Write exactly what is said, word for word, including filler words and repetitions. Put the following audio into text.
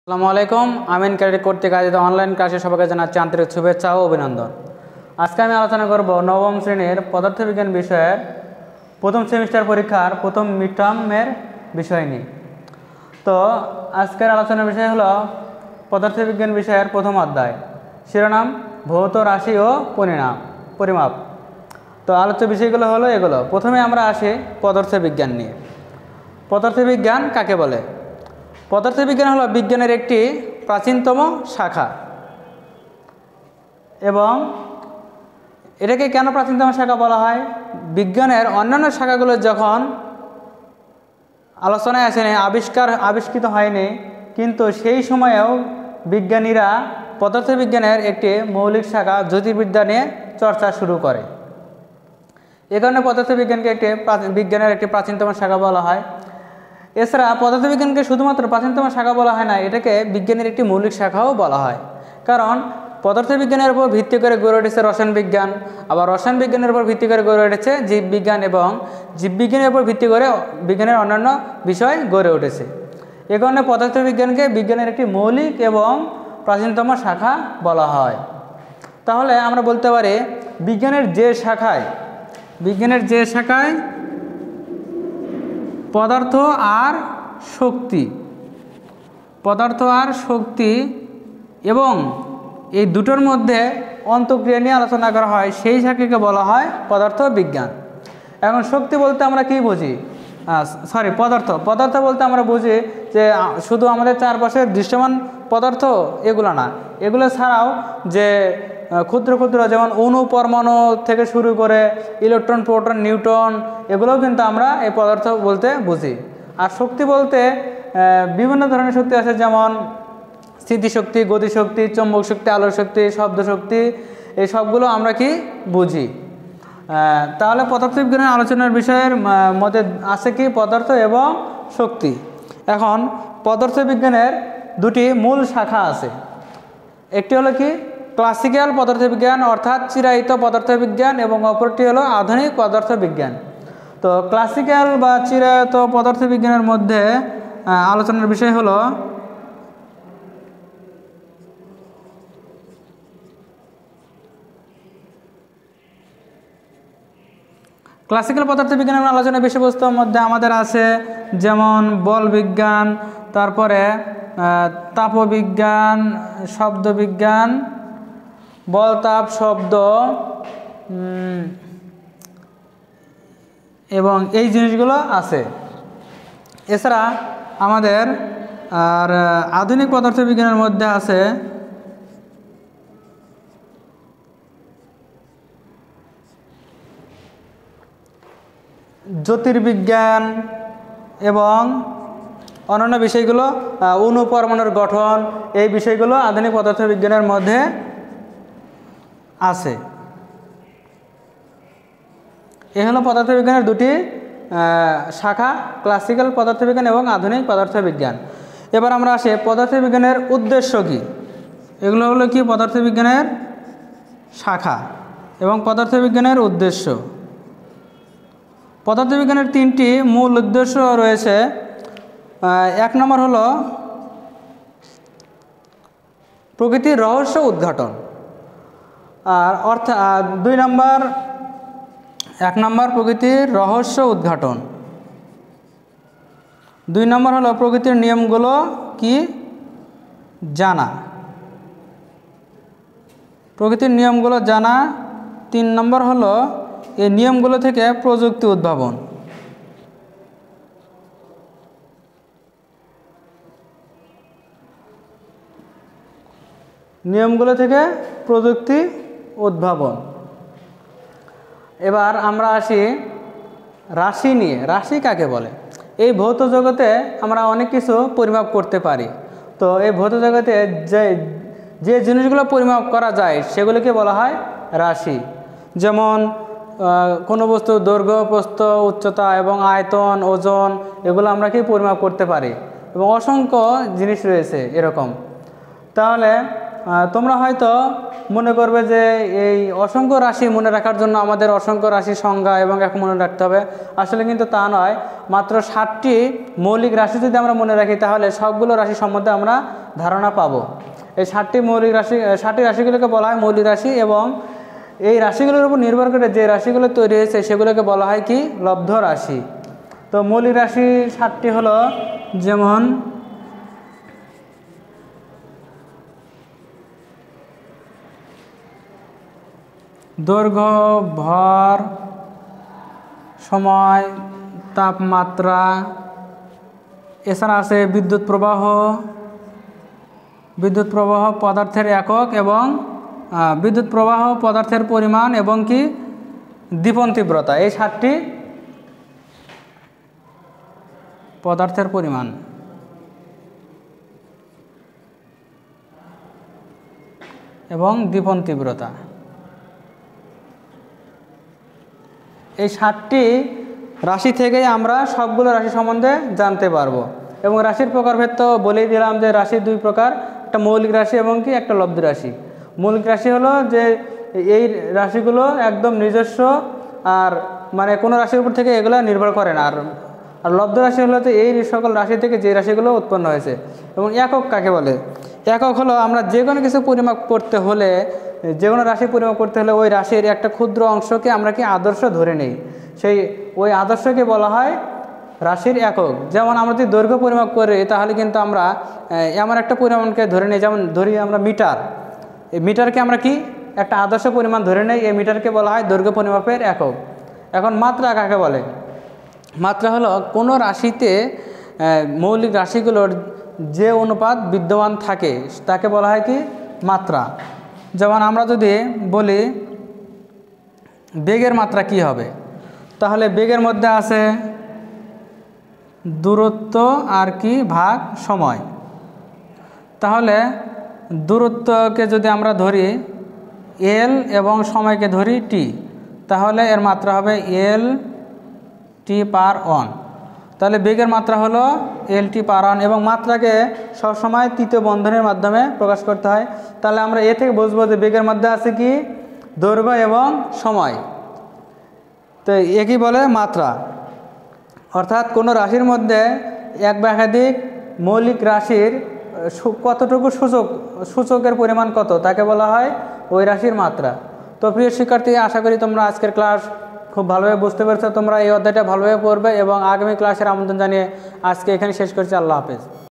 আসসালামু আলাইকুম। আমিন ক্যাডেট কর্তৃক আয়োজিত অনলাইন ক্লাসে সবাইকে জানাচ্ছি আন্তরিক শুভেচ্ছা ও অভিনন্দন। আজকে আমি আলোচনা করব নবম শ্রেণীর পদার্থবিজ্ঞান বিষয়ের প্রথম সেমিস্টার পরীক্ষার প্রথম মিড টার্মের বিষয় নিয়ে। তো আজকের আলোচনার বিষয় হলো পদার্থবিজ্ঞান বিষয়ের প্রথম অধ্যায়, শিরোনাম ভৌত রাশি ও পরিণাম পরিমাপ। তো আলোচ্য বিষয়গুলো হলো এগুলো। প্রথমে আমরা আসি পদার্থবিজ্ঞান নিয়ে। পদার্থবিজ্ঞান কাকে বলে? পদার্থবিজ্ঞান হলো বিজ্ঞানের একটি প্রাচীনতম শাখা, এবং এটাকে কেন প্রাচীনতম শাখা বলা হয়? বিজ্ঞানের অন্যান্য শাখাগুলো যখন আলোচনায় আসেনি, আবিষ্কার আবিষ্কৃত হয়নি, কিন্তু সেই সময়েও বিজ্ঞানীরা পদার্থবিজ্ঞানের একটি মৌলিক শাখা জ্যোতির্বিদ্যা নিয়ে চর্চা শুরু করে। এ কারণে পদার্থবিজ্ঞানকে একটি বিজ্ঞানের একটি প্রাচীনতম শাখা বলা হয়। এছাড়া পদার্থবিজ্ঞানকে শুধুমাত্র প্রাচীনতম শাখা বলা হয় না, এটাকে বিজ্ঞানের একটি মৌলিক শাখাও বলা হয়। কারণ পদার্থবিজ্ঞানের উপর ভিত্তি করে গড়ে উঠেছে রসায়ন বিজ্ঞান, আবার রসায়ন বিজ্ঞানের উপর ভিত্তি করে গড়ে উঠেছে জীববিজ্ঞান, এবং জীববিজ্ঞানের উপর ভিত্তি করে বিজ্ঞানের অন্যান্য বিষয় গড়ে উঠেছে। এ কারণে পদার্থবিজ্ঞানকে বিজ্ঞানের একটি মৌলিক এবং প্রাচীনতম শাখা বলা হয়। তাহলে আমরা বলতে পারি বিজ্ঞানের যে শাখায় বিজ্ঞানের যে শাখায় পদার্থ আর শক্তি পদার্থ আর শক্তি এবং এই দুটোর মধ্যে অন্তঃক্রিয়া নিয়ে আলোচনা করা হয়, সেই শাখাকে বলা হয় পদার্থ বিজ্ঞান। এখন শক্তি বলতে আমরা কি বুঝি? সরি পদার্থ পদার্থ বলতে আমরা বুঝি যে শুধু আমাদের চারপাশের দৃশ্যমান পদার্থ এগুলো না, এগুলো ছাড়াও যে ক্ষুদ্র ক্ষুদ্র যেমন অণু পরমাণু থেকে শুরু করে ইলেকট্রন প্রোটন নিউট্রন, এগুলোও কিন্তু আমরা এই পদার্থ বলতে বুঝি। আর শক্তি বলতে বিভিন্ন ধরনের শক্তি আছে, যেমন স্থিতিশক্তি, গতিশক্তি, চৌম্বক শক্তি, আলোক শক্তি, শব্দ শক্তি, এই সবগুলো আমরা কি বুঝি। তাহলে পদার্থবিজ্ঞানের আলোচনার বিষয়ের মধ্যে আছে কি পদার্থ এবং শক্তি। এখন পদার্থবিজ্ঞানের দুটি মূল শাখা আছে। একটি হলো কি ক্লাসিক্যাল পদার্থবিজ্ঞান অর্থাৎ চিরায়িত পদার্থবিজ্ঞান, এবং অপরটি হলো আধুনিক পদার্থবিজ্ঞান। তো ক্লাসিক্যাল বা চিরায়ত পদার্থবিজ্ঞানের মধ্যে আলোচনার বিষয় হলো ক্লাসিক্যাল পদার্থবিজ্ঞানের আলোচনার বিষয়বস্তুর মধ্যে আমাদের আছে যেমন বল বিজ্ঞান, তারপরে তাপবিজ্ঞান, শব্দবিজ্ঞান, বল তাপ শব্দ, এবং এই জিনিসগুলো আছে। এছাড়া আমাদের আর আধুনিক পদার্থবিজ্ঞানের মধ্যে আছে জ্যোতির্বিজ্ঞান এবং অন্যান্য বিষয়গুলো, অণু পরমাণুর গঠন, এই বিষয়গুলো আধুনিক পদার্থবিজ্ঞানের মধ্যে আছে। এ হলো পদার্থবিজ্ঞানের দুটি শাখা, ক্লাসিক্যাল পদার্থবিজ্ঞান এবং আধুনিক পদার্থবিজ্ঞান। এবার আমরা আসি পদার্থবিজ্ঞানের উদ্দেশ্য কি। এগুলো হলো কি পদার্থবিজ্ঞানের শাখা এবং পদার্থবিজ্ঞানের উদ্দেশ্য। পদার্থবিজ্ঞানের তিনটি মূল উদ্দেশ্য রয়েছে। এক নম্বর হলো প্রকৃতির রহস্য উদ্ঘাটন, আর অর্থাৎ দুই নম্বর এক নম্বর প্রকৃতির রহস্য উদ্ঘাটন দুই নম্বর হলো প্রকৃতির নিয়মগুলো কি জানা প্রকৃতির নিয়মগুলো জানা তিন নম্বর হলো এই নিয়মগুলো থেকে প্রযুক্তি উদ্ভাবন। নিয়মগুলো থেকে প্রযুক্তি উদ্ভাবন। এবার আমরা আসি রাশি নিয়ে। রাশি কাকে বলে? এই ভৌত জগতে আমরা অনেক কিছু পরিমাপ করতে পারি। তো এই ভৌত জগতে যে যে জিনিসগুলো পরিমাপ করা যায় সেগুলোকে বলা হয় রাশি। যেমন কোনো বস্তুর দৈর্ঘ্য, প্রস্থ, উচ্চতা এবং আয়তন, ওজন, এগুলো আমরা কি পরিমাপ করতে পারি, এবং অসংখ্য জিনিস রয়েছে এরকম। তাহলে তোমরা হয়তো মনে করবে যে এই অসংখ্য রাশি মনে রাখার জন্য আমাদের অসংখ্য রাশির সংজ্ঞা এবং এক মনে রাখতে হবে। আসলে কিন্তু তা নয়, মাত্র ষাটটি মৌলিক রাশি যদি আমরা মনে রাখি তাহলে সবগুলো রাশি সম্বন্ধে আমরা ধারণা পাবো। এই ষাটটি মৌলিক রাশি ষাটটি রাশিগুলোকে বলা হয় মৌলিক রাশি, এবং এই রাশিগুলোর উপর নির্ভর করে যে রাশিগুলো তৈরি হয়েছে সেগুলোকে বলা হয় কি লব্ধ রাশি। তো মৌলিক রাশি ষাটটি হলো, যেমন দৈর্ঘ্য, ভর, সময়, তাপমাত্রা, এছাড়া আছে বিদ্যুৎ প্রবাহ, বিদ্যুৎ প্রবাহ পদার্থের একক, এবং বিদ্যুৎ প্রবাহ পদার্থের পরিমাণ, এবং কি দীপন তীব্রতা। এই সাতটি পদার্থের পরিমাণ এবং দীপন তীব্রতা, এই সাতটি রাশি থেকেই আমরা সবগুলো রাশি সম্বন্ধে জানতে পারবো। এবং রাশির প্রকারভেদ তো বলেই দিলাম যে রাশির দুই প্রকার, একটা মৌলিক রাশি এবং কি একটা লব্ধ রাশি। মৌলিক রাশি হলো যে এই রাশিগুলো একদম নিজস্ব, আর মানে কোনো রাশির উপর থেকে এগুলো নির্ভর করে না। আর আর লব্ধ রাশি হলো যে এই সকল রাশি থেকে যে রাশিগুলো উৎপন্ন হয়েছে। এবং একক কাকে বলে? একক হলো আমরা যে কোনো কিছু পরিমাপ করতে হলে, যে কোনো রাশি পরিমাপ করতে হলে ওই রাশির একটা ক্ষুদ্র অংশকে আমরা কি আদর্শ ধরে নিই, সেই ওই আদর্শকে বলা হয় রাশির একক। যেমন আমরা যদি দৈর্ঘ্য পরিমাপ করি তাহলে কিন্তু আমরা এমন একটা পরিমাণকে ধরে নিই, যেমন ধরি আমরা মিটার। এই মিটারকে আমরা কি একটা আদর্শ পরিমাণ ধরে নেই, এই মিটারকে বলা হয় দৈর্ঘ্য পরিমাপের একক। এখন মাত্রা কাকে বলে? মাত্রা হলো কোনো রাশিতে মৌলিক রাশিগুলোর যে অনুপাত বিদ্যমান থাকে তাকে বলা হয় কি মাত্রা। যেমন আমরা যদি বলি বেগের মাত্রা কি হবে, তাহলে বেগের মধ্যে আছে দূরত্ব আর কি ভাগ সময়। তাহলে দূরত্বকে যদি আমরা ধরি এল এবং সময়কে ধরি টি, তাহলে এর মাত্রা হবে এল টি পার অন। তাহলে বেগের মাত্রা হলো এল টি পার অন, এবং মাত্রাকে সবসময় তৃতীয় বন্ধনের মাধ্যমে প্রকাশ করতে হয়। তাহলে আমরা এ থেকে বুঝবো যে বেগের মধ্যে আছে কি দৈর্ঘ্য এবং সময়, তো একই বলে মাত্রা। অর্থাৎ কোনো রাশির মধ্যে এক বা একাধিক মৌলিক রাশির কতটুকু সূচক সূচকের পরিমাণ কত তাকে বলা হয় ওই রাশির মাত্রা। তো প্রিয় শিক্ষার্থী, আশা করি তোমরা আজকের ক্লাস খুব ভালোভাবে বুঝতে পেরেছো। তোমরা এই অধ্যায়টা ভালোভাবে পড়বে এবং আগামী ক্লাসের আমন্ত্রণ জানিয়ে আজকে এখানে শেষ করছি। আল্লাহ হাফেজ।